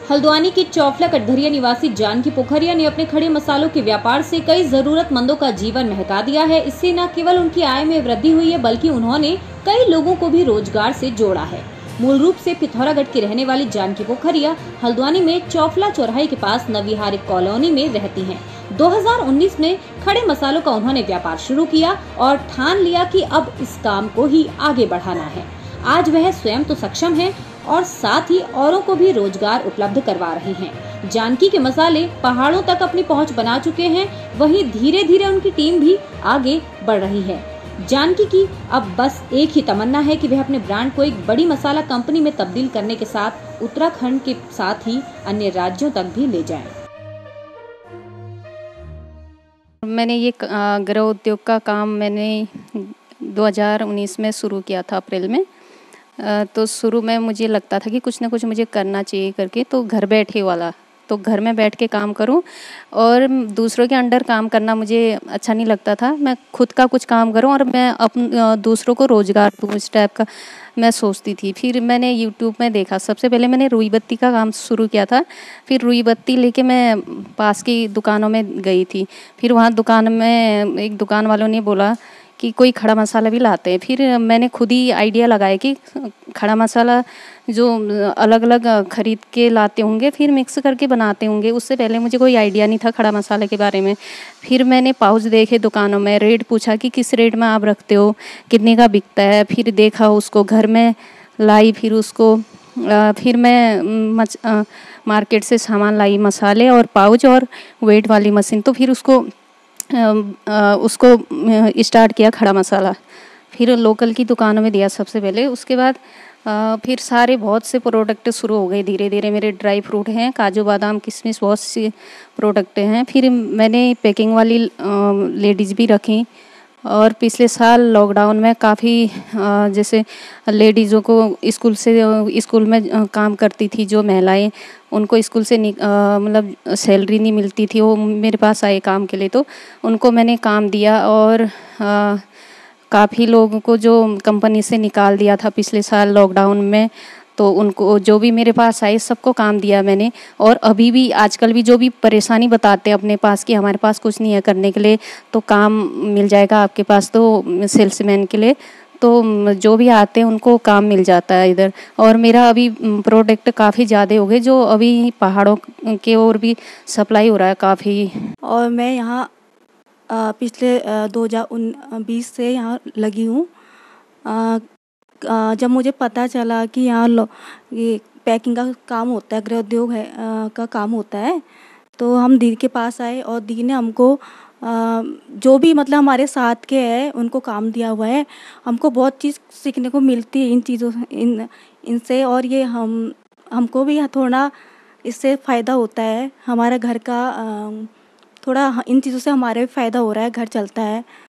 हल्द्वानी की चौफला कटघरिया निवासी जानकी पोखरिया ने अपने खड़े मसालों के व्यापार से कई जरूरतमंदों का जीवन महका दिया है। इससे न केवल उनकी आय में वृद्धि हुई है, बल्कि उन्होंने कई लोगों को भी रोजगार से जोड़ा है। मूल रूप से पिथौरागढ़ की रहने वाली जानकी पोखरिया हल्द्वानी में चौफला चौराहे के पास नवीहारिक कॉलोनी में रहती हैं। 2019 में खड़े मसालों का उन्होंने व्यापार शुरू किया और ठान लिया कि अब इस काम को ही आगे बढ़ाना है। आज वह स्वयं तो सक्षम हैं और साथ ही औरों को भी रोजगार उपलब्ध करवा रही हैं। जानकी के मसाले पहाड़ों तक अपनी पहुंच बना चुके हैं, वहीं धीरे धीरे उनकी टीम भी आगे बढ़ रही है। जानकी की अब बस एक ही तमन्ना है कि वह अपने ब्रांड को एक बड़ी मसाला कंपनी में तब्दील करने के साथ उत्तराखंड के साथ ही अन्य राज्यों तक भी ले जाएं। मैंने ये गृह उद्योग का काम मैंने 2019 में शुरू किया था, अप्रैल में। तो शुरू में मुझे लगता था कि कुछ ना कुछ मुझे करना चाहिए करके, तो घर बैठे वाला, तो घर में बैठ के काम करूं और दूसरों के अंडर काम करना मुझे अच्छा नहीं लगता था। मैं खुद का कुछ काम करूं और मैं दूसरों को रोज़गार दूं, इस टाइप का मैं सोचती थी। फिर मैंने यूट्यूब में देखा, सबसे पहले मैंने रुई बत्ती का काम शुरू किया था। फिर रुई बत्ती लेके मैं पास की दुकानों में गई थी। फिर वहाँ दुकान में एक दुकान वालों ने बोला कि कोई खड़ा मसाला भी लाते हैं। फिर मैंने खुद ही आइडिया लगाया कि खड़ा मसाला जो अलग अलग खरीद के लाते होंगे, फिर मिक्स करके बनाते होंगे। उससे पहले मुझे कोई आइडिया नहीं था खड़ा मसाले के बारे में। फिर मैंने पाउच देखे दुकानों में, रेट पूछा कि किस रेट में आप रखते हो, कितने का बिकता है। फिर देखा, उसको घर में लाई। फिर उसको फिर मैं मार्केट से सामान लाई, मसाले और पाउच और वेट वाली मशीन। तो फिर उसको स्टार्ट किया खड़ा मसाला। फिर लोकल की दुकानों में दिया सबसे पहले। उसके बाद फिर सारे बहुत से प्रोडक्ट शुरू हो गए धीरे धीरे। मेरे ड्राई फ्रूट हैं, काजू बादाम किशमिश, बहुत सी प्रोडक्ट हैं। फिर मैंने पैकिंग वाली लेडीज़ भी रखी। और पिछले साल लॉकडाउन में काफ़ी जैसे लेडीज़ों को स्कूल में काम करती थी जो महिलाएं, उनको स्कूल से मतलब सैलरी नहीं मिलती थी, वो मेरे पास आए काम के लिए, तो उनको मैंने काम दिया। और काफ़ी लोगों को जो कंपनी से निकाल दिया था पिछले साल लॉकडाउन में, तो उनको जो भी मेरे पास आए सबको काम दिया मैंने। और अभी भी आजकल भी जो भी परेशानी बताते हैं अपने पास कि हमारे पास कुछ नहीं है करने के लिए, तो काम मिल जाएगा आपके पास, तो सेल्समैन के लिए तो जो भी आते हैं उनको काम मिल जाता है इधर। और मेरा अभी प्रोडक्ट काफ़ी ज़्यादा हो गए, जो अभी पहाड़ों के ओर भी सप्लाई हो रहा है काफ़ी। और मैं यहाँ पिछले 2020 से यहाँ लगी हूँ। जब मुझे पता चला कि यहाँ ये पैकिंग का काम होता है, गृह उद्योग है का काम होता है, तो हम दीदी के पास आए और दीदी ने हमको जो भी मतलब हमारे साथ के हैं उनको काम दिया हुआ है। हमको बहुत चीज़ सीखने को मिलती है इन चीज़ों इनसे। और ये हमको भी थोड़ा इससे फ़ायदा होता है। हमारा घर का थोड़ा इन चीज़ों से हमारे फ़ायदा हो रहा है, घर चलता है।